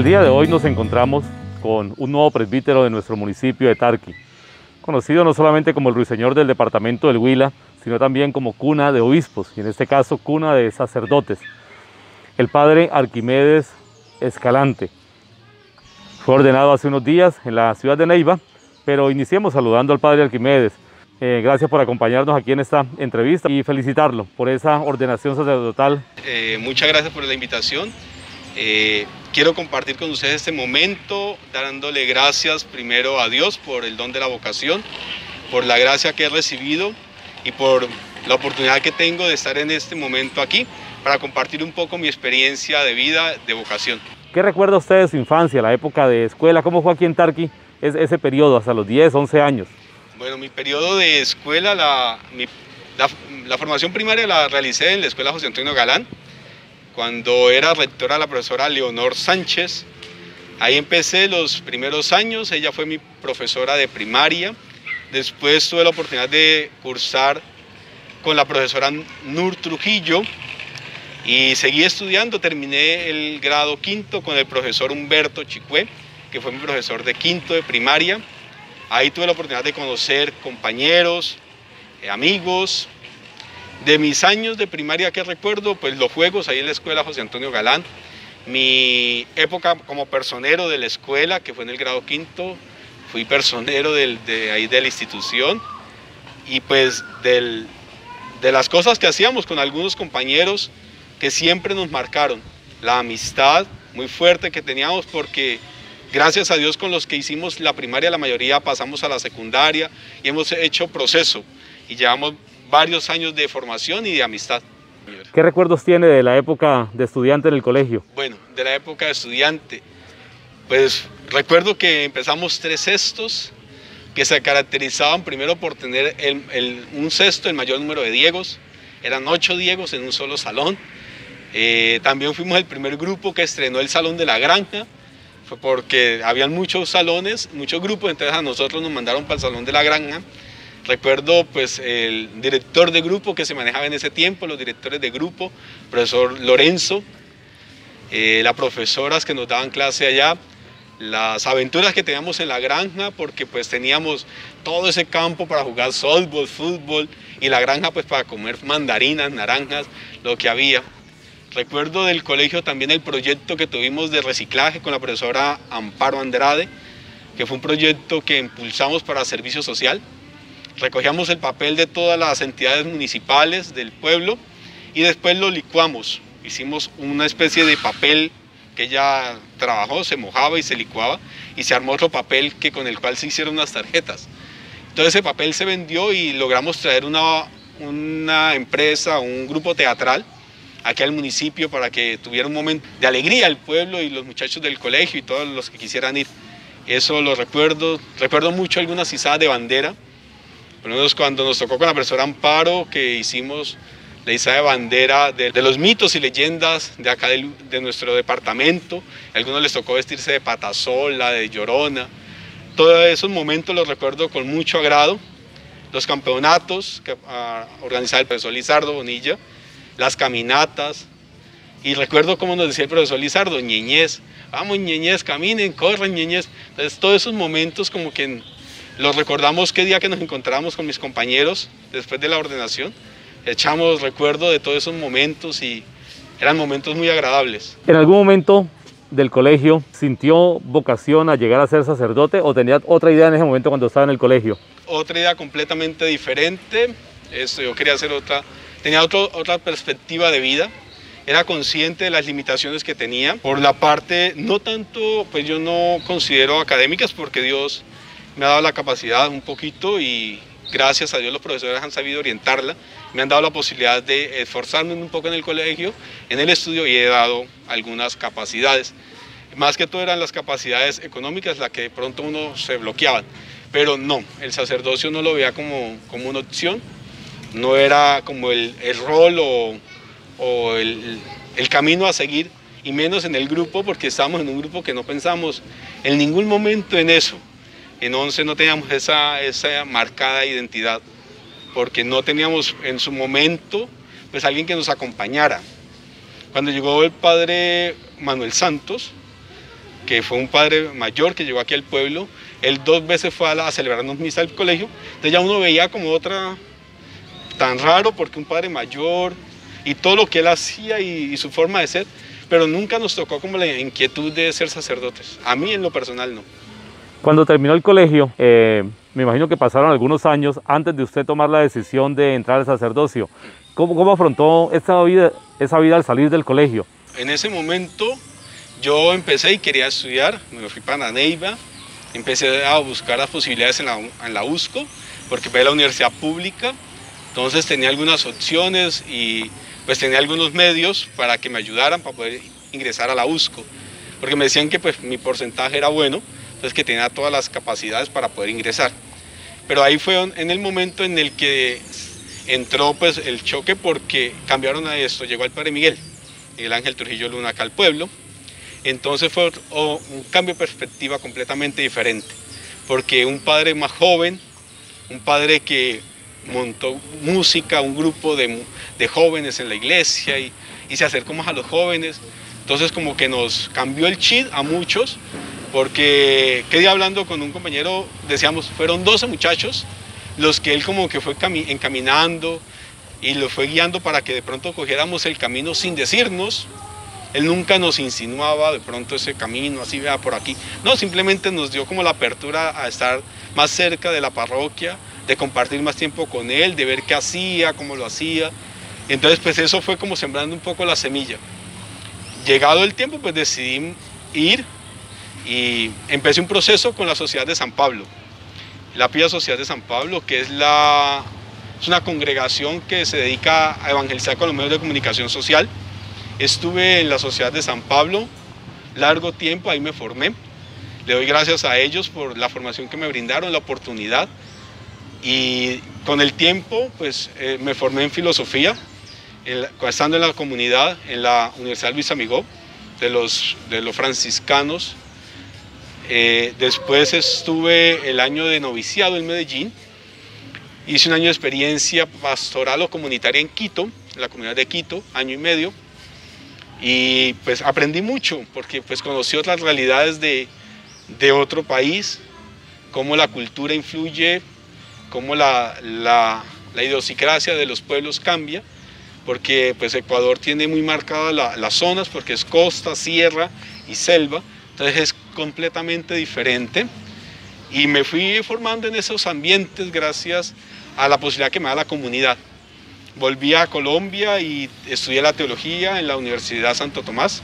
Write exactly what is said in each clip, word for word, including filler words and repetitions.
el día de hoy nos encontramos con un nuevo presbítero de nuestro municipio de Tarqui, conocido no solamente como el ruiseñor del departamento del Huila, sino también como cuna de obispos, y en este caso cuna de sacerdotes, el padre Arquimedes Escalante. Fue ordenado hace unos días en la ciudad de Neiva, pero iniciemos saludando al padre Arquimedes. Eh, gracias por acompañarnos aquí en esta entrevista y felicitarlo por esa ordenación sacerdotal. Eh, muchas gracias por la invitación. Eh, quiero compartir con ustedes este momento dándole gracias primero a Dios por el don de la vocación, por la gracia que he recibido y por la oportunidad que tengo de estar en este momento aquí para compartir un poco mi experiencia de vida, de vocación. ¿Qué recuerda usted de su infancia, la época de escuela? ¿Cómo fue aquí en Tarqui ese periodo hasta los diez, once años? Bueno, mi periodo de escuela, la, mi, la, la formación primaria la realicé en la escuela José Antonio Galán. Cuando era rectora la profesora Leonor Sánchez, ahí empecé los primeros años, ella fue mi profesora de primaria. Después tuve la oportunidad de cursar con la profesora Nur Trujillo y seguí estudiando, terminé el grado quinto con el profesor Humberto Chicué, que fue mi profesor de quinto de primaria. Ahí tuve la oportunidad de conocer compañeros, eh, amigos. De mis años de primaria que recuerdo, pues los juegos ahí en la escuela José Antonio Galán, mi época como personero de la escuela, que fue en el grado quinto, fui personero del, de ahí de la institución, y pues del, de las cosas que hacíamos con algunos compañeros que siempre nos marcaron, la amistad muy fuerte que teníamos, porque gracias a Dios con los que hicimos la primaria, la mayoría pasamos a la secundaria y hemos hecho proceso y llevamos varios años de formación y de amistad. ¿Qué recuerdos tiene de la época de estudiante en el colegio? Bueno, de la época de estudiante, pues recuerdo que empezamos tres cestos que se caracterizaban primero por tener el, el, un cesto, el mayor número de diegos, eran ocho diegos en un solo salón. Eh, también fuimos el primer grupo que estrenó el Salón de la Granja, fue porque habían muchos salones, muchos grupos, entonces a nosotros nos mandaron para el Salón de la Granja. Recuerdo pues el director de grupo que se manejaba en ese tiempo, los directores de grupo, profesor Lorenzo, eh, las profesoras que nos daban clase allá, las aventuras que teníamos en la granja, porque pues teníamos todo ese campo para jugar softball, fútbol, y la granja pues para comer mandarinas, naranjas, lo que había. Recuerdo del colegio también el proyecto que tuvimos de reciclaje con la profesora Amparo Andrade, que fue un proyecto que impulsamos para servicio social. Recogíamos el papel de todas las entidades municipales del pueblo y después lo licuamos. Hicimos una especie de papel que ella trabajó, se mojaba y se licuaba y se armó otro papel que, con el cual se hicieron unas tarjetas. Todo ese papel se vendió y logramos traer una, una empresa, un grupo teatral aquí al municipio para que tuviera un momento de alegría el pueblo y los muchachos del colegio y todos los que quisieran ir. Eso lo recuerdo. Recuerdo mucho algunas izadas de bandera. Por lo menos cuando nos tocó con la profesora Amparo, que hicimos la izada de bandera de, de los mitos y leyendas de acá de, de nuestro departamento. A algunos les tocó vestirse de patasola, de llorona. Todos esos momentos los recuerdo con mucho agrado. Los campeonatos que uh, organizaba el profesor Lizardo Bonilla, las caminatas. Y recuerdo cómo nos decía el profesor Lizardo, ñeñez, vamos ñeñez, caminen, corran ñeñez. Entonces todos esos momentos como que los recordamos qué día que nos encontramos con mis compañeros después de la ordenación. Echamos recuerdo de todos esos momentos y eran momentos muy agradables. ¿En algún momento del colegio sintió vocación a llegar a ser sacerdote o tenía otra idea en ese momento cuando estaba en el colegio? Otra idea completamente diferente. Esto, yo quería hacer otra, tenía otro, otra perspectiva de vida. Era consciente de las limitaciones que tenía. Por la parte, no tanto, pues yo no considero académicas porque Dios me ha dado la capacidad un poquito y gracias a Dios los profesores han sabido orientarla. Me han dado la posibilidad de esforzarme un poco en el colegio, en el estudio y he dado algunas capacidades. Más que todo eran las capacidades económicas las que de pronto uno se bloqueaban. Pero no, el sacerdocio no lo veía como, como una opción, no era como el, el rol o, o el, el camino a seguir, y menos en el grupo porque estábamos en un grupo que no pensamos en ningún momento en eso. En once no teníamos esa, esa marcada identidad, porque no teníamos en su momento pues alguien que nos acompañara. Cuando llegó el padre Manuel Santos, que fue un padre mayor que llegó aquí al pueblo. Él dos veces fue a, la, a celebrarnos misa al colegio, entonces ya uno veía como otra, tan raro porque un padre mayor y todo lo que él hacía y, y su forma de ser, pero nunca nos tocó como la inquietud de ser sacerdotes, a mí en lo personal no. Cuando terminó el colegio, eh, me imagino que pasaron algunos años antes de usted tomar la decisión de entrar al sacerdocio. ¿Cómo, cómo afrontó esa vida, esa vida al salir del colegio? En ese momento yo empecé y quería estudiar, me fui para Neiva, empecé a buscar las posibilidades en la, en la U S C O, porque fue la universidad pública, entonces tenía algunas opciones y pues tenía algunos medios para que me ayudaran para poder ingresar a la U S C O, porque me decían que pues mi porcentaje era bueno, entonces que tenía todas las capacidades para poder ingresar. Pero ahí fue en el momento en el que entró pues el choque, porque cambiaron a esto, llegó el padre Miguel, Miguel Ángel Trujillo Luna acá al pueblo. Entonces fue un cambio de perspectiva completamente diferente, porque un padre más joven, un padre que montó música, un grupo de, de jóvenes en la iglesia y, y se acercó más a los jóvenes, entonces como que nos cambió el chip a muchos, porque quedé hablando con un compañero, decíamos, fueron doce muchachos los que él como que fue encaminando y los fue guiando para que de pronto cogiéramos el camino sin decirnos. Él nunca nos insinuaba de pronto ese camino, así vea por aquí. No, simplemente nos dio como la apertura a estar más cerca de la parroquia, de compartir más tiempo con él, de ver qué hacía, cómo lo hacía. Entonces pues eso fue como sembrando un poco la semilla. Llegado el tiempo pues decidí ir y empecé un proceso con la Sociedad de San Pablo. La Pía Sociedad de San Pablo, que es, la, es una congregación que se dedica a evangelizar con los medios de comunicación social. Estuve en la Sociedad de San Pablo largo tiempo, ahí me formé. Le doy gracias a ellos por la formación que me brindaron, la oportunidad. Y con el tiempo pues, eh, me formé en filosofía, en la, estando en la comunidad, en la Universidad Luis Amigó, de los, de los franciscanos. Eh, después estuve el año de noviciado en Medellín. Hice un año de experiencia pastoral o comunitaria en Quito, en la comunidad de Quito, año y medio. Y pues aprendí mucho, porque pues conocí otras realidades de, de otro país, cómo la cultura influye, cómo la, la, la idiosincrasia de los pueblos cambia, porque pues Ecuador tiene muy marcadas la, las zonas, porque es costa, sierra y selva, entonces es completamente diferente. Y me fui formando en esos ambientes gracias a la posibilidad que me da la comunidad. Volví a Colombia y estudié la teología en la Universidad Santo Tomás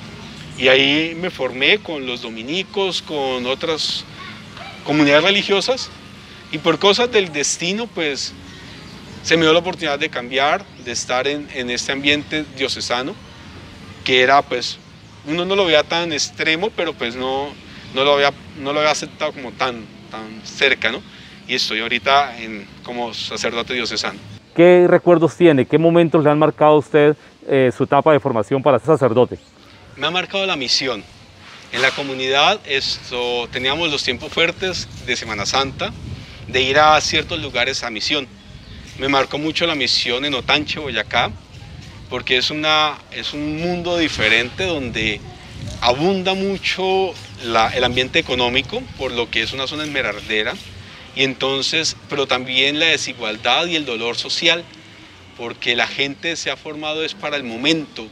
y ahí me formé con los dominicos, con otras comunidades religiosas, y por cosas del destino pues se me dio la oportunidad de cambiar, de estar en, en este ambiente diocesano, que era pues, uno no lo veía tan extremo, pero pues no, no, lo, había, no lo había aceptado como tan, tan cerca, ¿no? Y estoy ahorita en, como sacerdote diocesano. ¿Qué recuerdos tiene? ¿Qué momentos le han marcado a usted eh, su etapa de formación para ser sacerdote? Me ha marcado la misión. En la comunidad esto, teníamos los tiempos fuertes de Semana Santa, de ir a ciertos lugares a misión. Me marcó mucho la misión en Otanche, Boyacá, porque es, una, es un mundo diferente donde abunda mucho la, el ambiente económico, por lo que es una zona esmeraldera. Y entonces, pero también la desigualdad y el dolor social, porque la gente se ha formado es para el momento.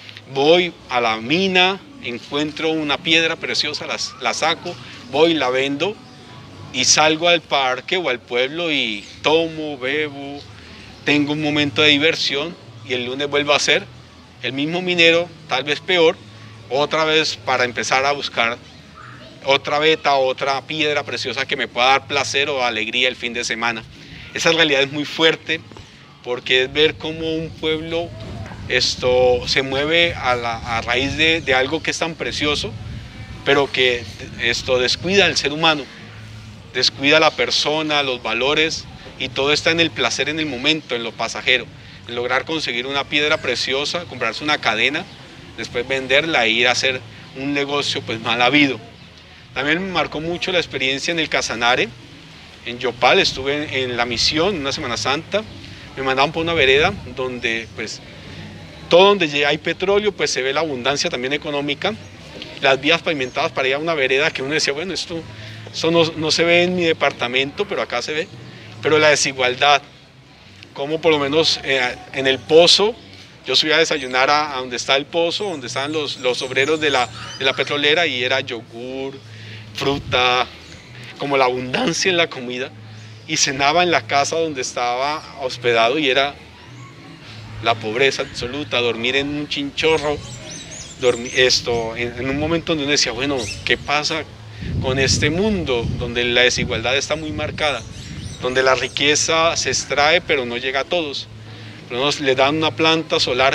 Voy a la mina, encuentro una piedra preciosa, la, la saco, voy, la vendo y salgo al parque o al pueblo y tomo, bebo, tengo un momento de diversión y el lunes vuelvo a hacer el mismo minero, tal vez peor, otra vez para empezar a buscar otra veta, otra piedra preciosa que me pueda dar placer o alegría el fin de semana. Esa realidad es muy fuerte porque es ver cómo un pueblo esto, se mueve a, la, a raíz de, de algo que es tan precioso, pero que esto descuida al ser humano, descuida a la persona, los valores, y todo está en el placer en el momento, en lo pasajero, en lograr conseguir una piedra preciosa, comprarse una cadena, después venderla e ir a hacer un negocio pues mal habido. También me marcó mucho la experiencia en el Casanare, en Yopal. Estuve en, en la misión, una Semana Santa, me mandaban por una vereda donde pues todo donde hay petróleo pues se ve la abundancia también económica, las vías pavimentadas para ir a una vereda que uno decía, bueno, esto, esto no, no se ve en mi departamento, pero acá se ve. Pero la desigualdad, como por lo menos eh, en el pozo, yo subía a desayunar a, a donde está el pozo, donde estaban los, los obreros de la, de la petrolera, y era yogur, fruta, como la abundancia en la comida, y cenaba en la casa donde estaba hospedado y era la pobreza absoluta, dormir en un chinchorro, dormir, esto, en, en un momento donde uno decía, bueno, ¿qué pasa con este mundo donde la desigualdad está muy marcada, donde la riqueza se extrae pero no llega a todos? Pero nos le dan una planta solar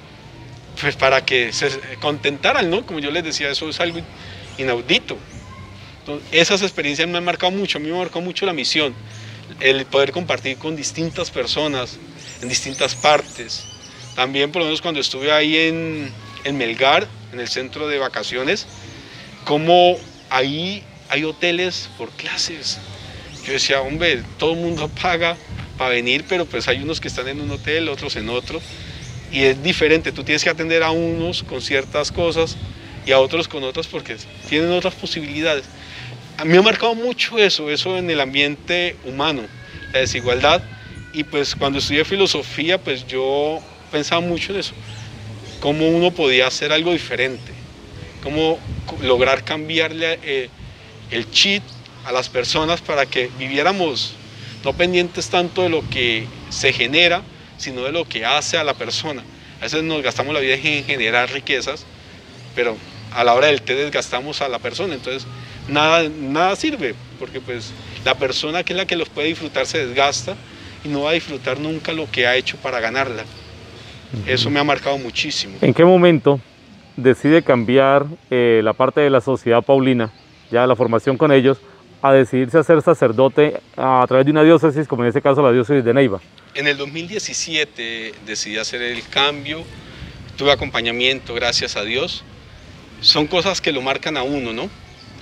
pues para que se contentaran, ¿no? Como yo les decía, eso es algo inaudito. Entonces, esas experiencias me han marcado mucho, a mí me marcó mucho la misión, el poder compartir con distintas personas en distintas partes. También por lo menos cuando estuve ahí en, en Melgar, en el centro de vacaciones, como ahí hay hoteles por clases. Yo decía, hombre, todo el mundo paga para venir, pero pues hay unos que están en un hotel, otros en otro, y es diferente, tú tienes que atender a unos con ciertas cosas y a otros con otras porque tienen otras posibilidades. A mí me ha marcado mucho eso, eso en el ambiente humano, la desigualdad, y pues cuando estudié filosofía, pues yo pensaba mucho en eso, cómo uno podía hacer algo diferente, cómo lograr cambiarle eh, el chip a las personas para que viviéramos no pendientes tanto de lo que se genera, sino de lo que hace a la persona. A veces nos gastamos la vida en generar riquezas, pero a la hora del té desgastamos a la persona, entonces nada, nada sirve, porque pues la persona que es la que los puede disfrutar se desgasta y no va a disfrutar nunca lo que ha hecho para ganarla. Eso me ha marcado muchísimo. ¿En qué momento decide cambiar eh, la parte de la sociedad paulina, ya la formación con ellos, a decidirse a ser sacerdote a través de una diócesis, como en este caso la diócesis de Neiva? En el dos mil diecisiete decidí hacer el cambio, tuve acompañamiento, gracias a Dios. Son cosas que lo marcan a uno, ¿no?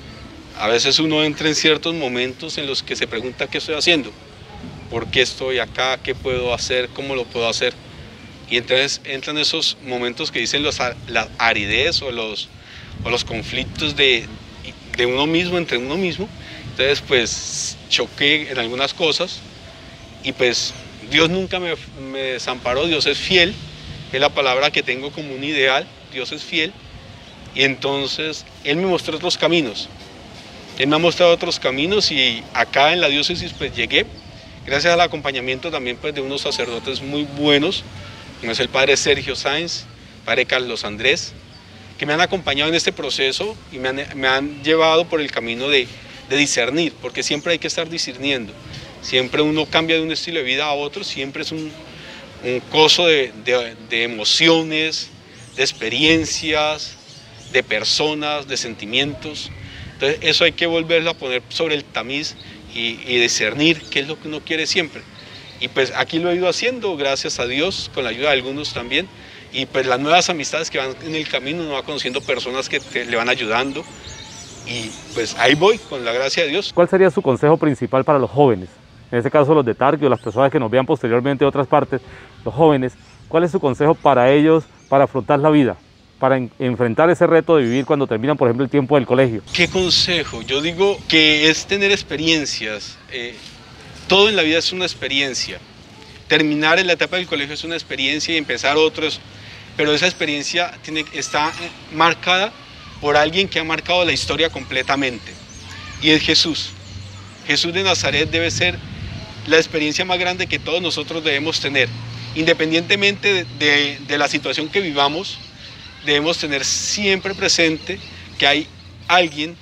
A veces uno entra en ciertos momentos en los que se pregunta qué estoy haciendo, por qué estoy acá, qué puedo hacer, cómo lo puedo hacer. Y entonces entran esos momentos que dicen los, la aridez o los, o los conflictos de, de uno mismo, entre uno mismo. Entonces pues choqué en algunas cosas y pues Dios nunca me, me desamparó, Dios es fiel, es la palabra que tengo como un ideal, Dios es fiel. Y entonces Él me mostró otros caminos, Él me ha mostrado otros caminos y acá en la diócesis pues llegué, gracias al acompañamiento también pues de unos sacerdotes muy buenos, como es el padre Sergio Sáenz, padre Carlos Andrés, que me han acompañado en este proceso y me han, me han llevado por el camino de, de discernir, porque siempre hay que estar discerniendo, siempre uno cambia de un estilo de vida a otro, siempre es un, un coso de, de, de emociones, de experiencias, de personas, de sentimientos. Entonces eso hay que volverlo a poner sobre el tamiz y, y discernir qué es lo que uno quiere siempre. Y pues aquí lo he ido haciendo, gracias a Dios, con la ayuda de algunos también. Y pues las nuevas amistades que van en el camino, uno va conociendo personas que te, le van ayudando. Y pues ahí voy, con la gracia de Dios. ¿Cuál sería su consejo principal para los jóvenes? En este caso los de Tarqui o las personas que nos vean posteriormente de otras partes, los jóvenes, ¿cuál es su consejo para ellos para afrontar la vida? Para en, enfrentar ese reto de vivir cuando terminan, por ejemplo, el tiempo del colegio. ¿Qué consejo? Yo digo que es tener experiencias. Eh, todo en la vida es una experiencia. Terminar en la etapa del colegio es una experiencia y empezar otros, pero esa experiencia tiene, está marcada por alguien que ha marcado la historia completamente, y es Jesús. Jesús de Nazaret debe ser la experiencia más grande que todos nosotros debemos tener. Independientemente de, de, de la situación que vivamos, debemos tener siempre presente que hay alguien,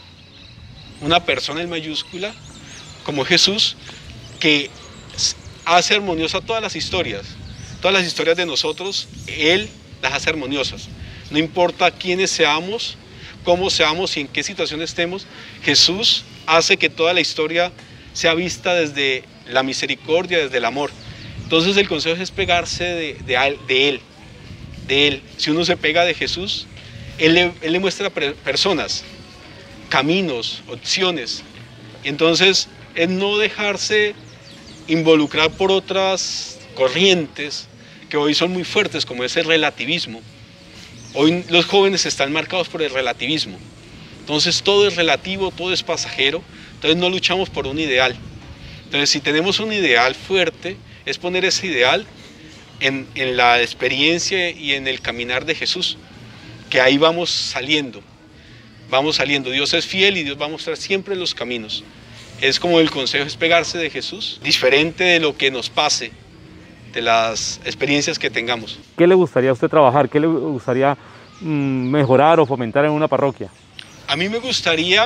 una persona en mayúscula, como Jesús, que hace armoniosas todas las historias. Todas las historias de nosotros, Él las hace armoniosas. No importa quiénes seamos, cómo seamos y en qué situación estemos, Jesús hace que toda la historia sea vista desde la misericordia, desde el amor. Entonces el consejo es pegarse de, de, de Él. de Él. Si uno se pega de Jesús, Él le, él le muestra personas, caminos, opciones. Entonces, es no dejarse involucrar por otras corrientes que hoy son muy fuertes, como ese relativismo. Hoy los jóvenes están marcados por el relativismo. Entonces todo es relativo, todo es pasajero. Entonces no luchamos por un ideal. Entonces si tenemos un ideal fuerte, es poner ese ideal en, en la experiencia y en el caminar de Jesús, que ahí vamos saliendo. Vamos saliendo. Dios es fiel y Dios va a mostrar siempre los caminos. Es como el consejo es pegarse de Jesús, diferente de lo que nos pase, de las experiencias que tengamos. ¿Qué le gustaría a usted trabajar? ¿Qué le gustaría mm, mejorar o fomentar en una parroquia? A mí me gustaría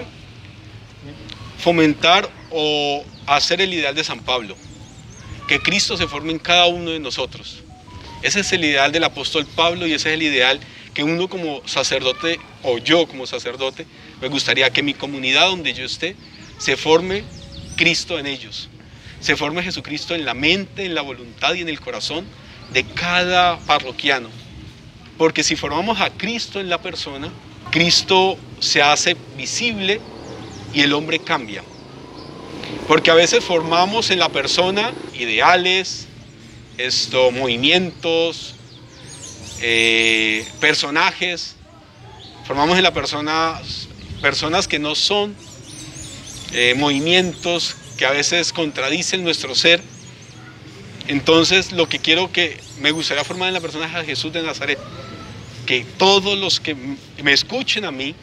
fomentar o hacer el ideal de San Pablo, que Cristo se forme en cada uno de nosotros. Ese es el ideal del apóstol Pablo y ese es el ideal que uno como sacerdote, o yo como sacerdote, me gustaría que mi comunidad donde yo esté, se forme Cristo en ellos. Se forme Jesucristo en la mente, en la voluntad y en el corazón de cada parroquiano. Porque si formamos a Cristo en la persona, Cristo se hace visible y el hombre cambia. Porque a veces formamos en la persona ideales, esto, movimientos, eh, personajes. Formamos en la persona personas que no son eh, movimientos, que a veces contradicen nuestro ser. Entonces lo que quiero que me gustaría formar en la persona es a Jesús de Nazaret, que todos los que me escuchen a mí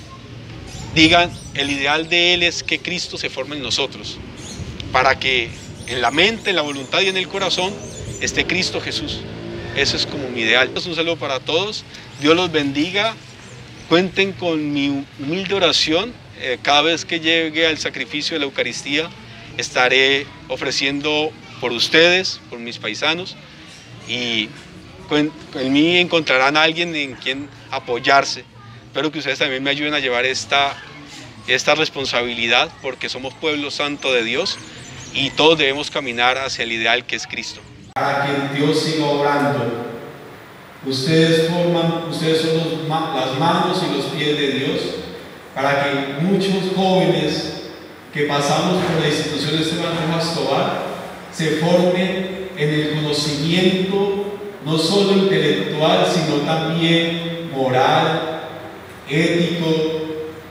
digan el ideal de Él es que Cristo se forme en nosotros, para que en la mente, en la voluntad y en el corazón esté Cristo Jesús. Eso es como mi ideal. Un saludo para todos, Dios los bendiga, cuenten con mi humilde oración. Eh, cada vez que llegue al sacrificio de la Eucaristía estaré ofreciendo por ustedes, por mis paisanos, y en mí encontrarán a alguien en quien apoyarse. Espero que ustedes también me ayuden a llevar esta, esta responsabilidad, porque somos pueblo santo de Dios y todos debemos caminar hacia el ideal que es Cristo. Para que Dios siga obrando. Ustedes forman, ustedes son los, las manos y los pies de Dios, para que muchos jóvenes que pasamos por la institución de Esteban Rojas Tobar se formen en el conocimiento no solo intelectual, sino también moral, ético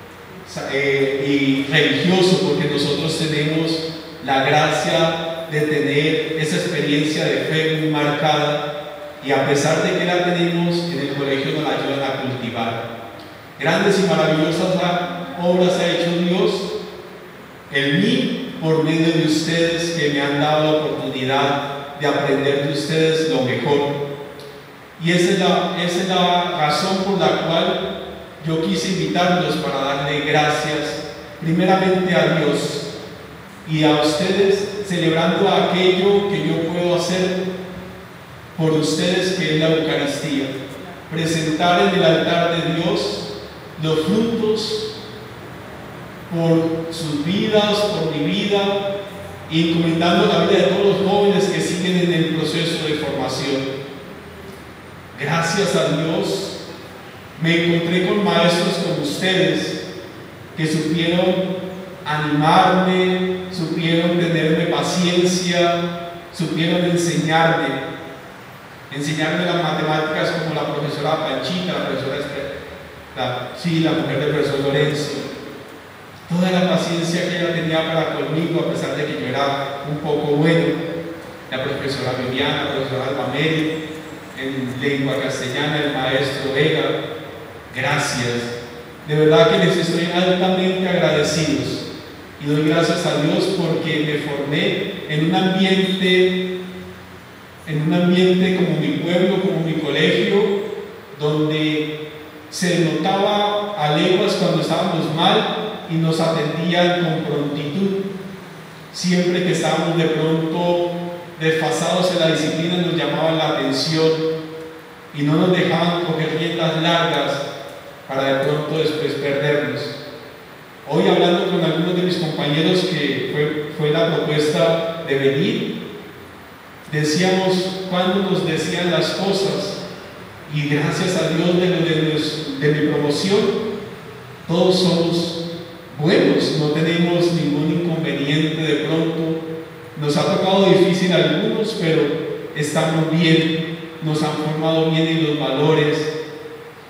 eh, y religioso, porque nosotros tenemos la gracia de tener esa experiencia de fe muy marcada, y a pesar de que la tenemos, en el colegio nos la ayudan a cultivar. Grandes y maravillosas obras ha hecho Dios en mí por medio de ustedes, que me han dado la oportunidad de aprender de ustedes lo mejor. Y esa es la, esa es la razón por la cual yo quise invitarlos, para darle gracias primeramente a Dios y a ustedes, celebrando aquello que yo puedo hacer por ustedes, que es la Eucaristía. Presentar en el altar de Dios los frutos por sus vidas, por mi vida, y encomendando la vida de todos los jóvenes que siguen en el proceso de formación. Gracias a Dios me encontré con maestros como ustedes, que supieron animarme, supieron tenerme paciencia, supieron enseñarme, enseñarme las matemáticas, como la profesora Panchita, la profesora la, sí, la mujer del profesor Lorenzo. Toda la paciencia que ella tenía para conmigo, a pesar de que yo era un poco bueno. La profesora Viviana, la profesora Albameri, en lengua castellana, el maestro Vega. Gracias. De verdad que les estoy altamente agradecidos. Y doy gracias a Dios porque me formé en un ambiente, en un ambiente como mi pueblo, como mi colegio, donde se notaba a leguas cuando estábamos mal y nos atendían con prontitud. Siempre que estábamos de pronto desfasados en la disciplina, nos llamaban la atención y no nos dejaban coger riendas largas para de pronto después perdernos. Hoy, hablando con algunos de mis compañeros, que fue, fue la propuesta de venir, decíamos cuando nos decían las cosas, y gracias a Dios de, de, de mi promoción, todos somos buenos, no tenemos ningún inconveniente. De pronto nos ha tocado difícil a algunos, pero estamos bien, nos han formado bien en los valores,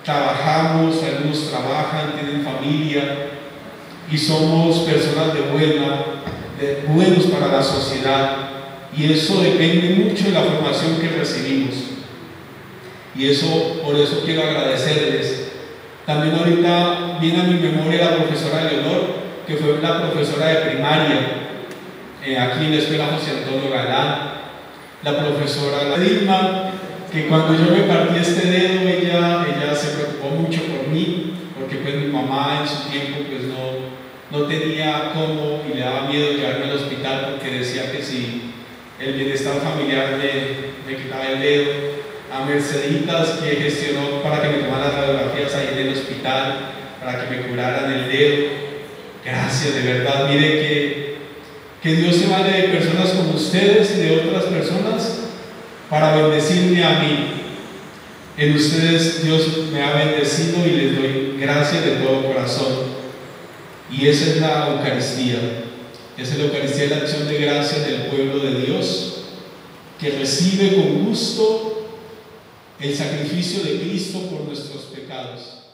trabajamos, algunos trabajan, tienen familia y somos personas de buena, de buenos para la sociedad, y eso depende mucho de la formación que recibimos. Y eso, por eso quiero agradecerles. También ahorita viene a mi memoria la profesora Leonor, que fue la profesora de primaria eh, aquí en la escuela José Antonio Galán. La profesora Dilma, que cuando yo me partí este dedo, ella, ella se preocupó mucho por mí, porque pues mi mamá en su tiempo pues no, no tenía cómo y le daba miedo llevarme al hospital porque decía que si el bienestar familiar me, me quitaba el dedo. A Merceditas, que gestionó para que me tomaran las radiografías ahí en el hospital, para que me curaran el dedo. Gracias, de verdad. Mire que, que Dios se vale de personas como ustedes y de otras personas para bendecirme a mí. En ustedes Dios me ha bendecido y les doy gracias de todo corazón. Y esa es la Eucaristía. Esa es la Eucaristía, la acción de gracias del pueblo de Dios, que recibe con gusto el sacrificio de Cristo por nuestros pecados.